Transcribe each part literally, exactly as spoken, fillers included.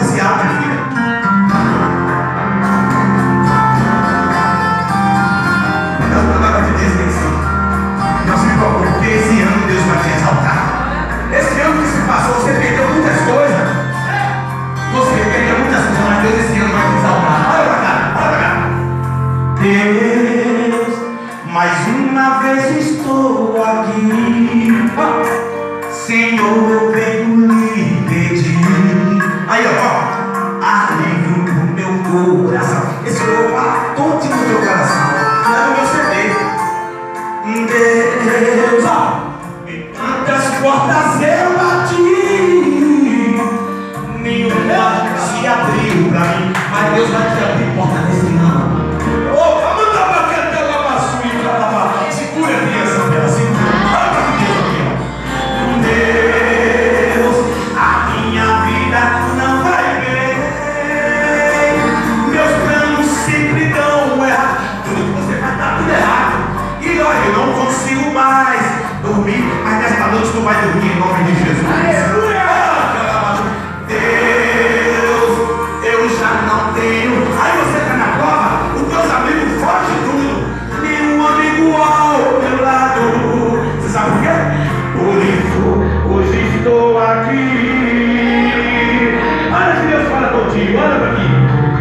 especial, minha filha. Não, a palavra de Deus tem que ser. Não se preocupe, porque esse ano Deus vai te exaltar. Esse ano que se passou, você perdeu muitas coisas. Você perdeu muitas coisas, mas Deus esse ano vai te exaltar. Olha pra cá, olha pra cá. Deus, mais uma vez estou aqui. Senhor, eu venho lhe pedir. Aí, ó, alívio no meu coração. Esse louvor todo no meu coração. É no meu C D. Deus, ó, em tantas portas eu bati, nenhuma se abriu pra mim, mas Deus vai te abrir porta nesse ano. Ô, vamos dar uma cantela maçuíca lá. Segura a criança dela, segura. Olha pra Deus aqui, ó. Deus, a minha vida não vai bem. Meus planos sempre dão errado. Tudo que você faz tá tudo errado. E olha, eu não consigo mais dormir, mas nesta noite tu vai dormir em nome de Jesus. Aleluia! Deus, eu já não tenho. Aí você está na prova, os teus amigos fogem de tudo. Nenhum amigo ao meu lado. Você sabe por quê? Por isso, hoje estou aqui. Olha que Deus fala contigo, olha para aqui.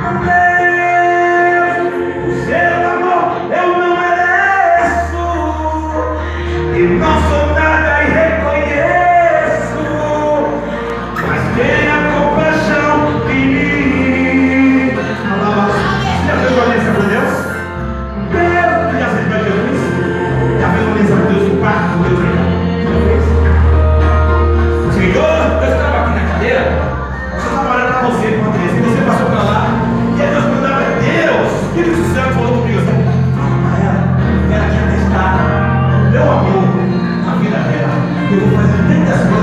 Deus, o seu amor eu não mereço. Eu não sou nada e reconheço, mas tenha compaixão de mim. Já fez uma aliança com Deus? Deus, já fez para Jesus? Já fez uma aliança com Deus no quarto do Deus? Já fez? Senhor, eu estava aqui na cadeira, eu estava olhando para você, com a criança, e você passou para lá, e aí Deus mandava, Deus, o Espírito do céu falou comigo, fala para ela, ela tinha testado, meu amor, na vida dela, eu vou fazer muitas coisas.